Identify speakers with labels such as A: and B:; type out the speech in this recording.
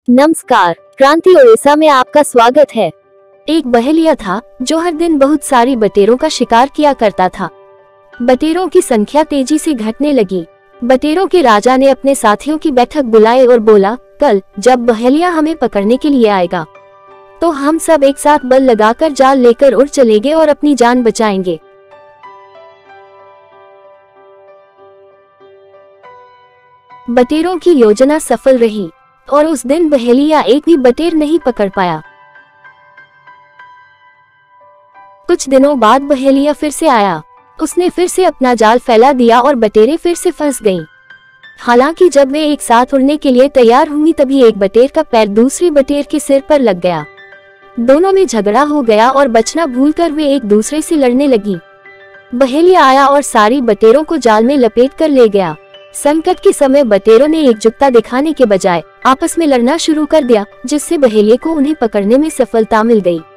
A: नमस्कार, क्रांति ओडिशा में आपका स्वागत है। एक बहेलिया था जो हर दिन बहुत सारी बटेरों का शिकार किया करता था। बटेरों की संख्या तेजी से घटने लगी। बटेरों के राजा ने अपने साथियों की बैठक बुलाई और बोला, कल जब बहेलिया हमें पकड़ने के लिए आएगा तो हम सब एक साथ बल लगाकर जाल लेकर उड़ चलेंगे और अपनी जान बचाएंगे। बटेरों की योजना सफल रही और उस दिन बहेलिया एक भी बटेर नहीं पकड़ पाया। कुछ दिनों बाद बहेलिया फिर से आया। उसने फिर से अपना जाल फैला दिया और बटेरें फिर से फंस गईं। हालांकि जब वे एक साथ उड़ने के लिए तैयार हुई तभी एक बटेर का पैर दूसरी बटेर के सिर पर लग गया। दोनों में झगड़ा हो गया और बचना भूलकर वे एक दूसरे से लड़ने लगी। बहेलिया आया और सारी बटेरों को जाल में लपेट कर ले गया। संकट के समय बटेरों ने एकजुटता दिखाने के बजाय आपस में लड़ना शुरू कर दिया, जिससे बहेलिये को उन्हें पकड़ने में सफलता मिल गई।